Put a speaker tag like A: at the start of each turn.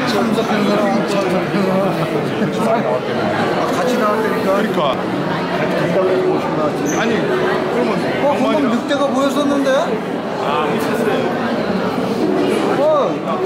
A: 참석하는 사람 같이 나왔다니까.
B: 그러니까. 아니 그러면
A: 금방 늑대가 보였었는데?
B: 있었어요.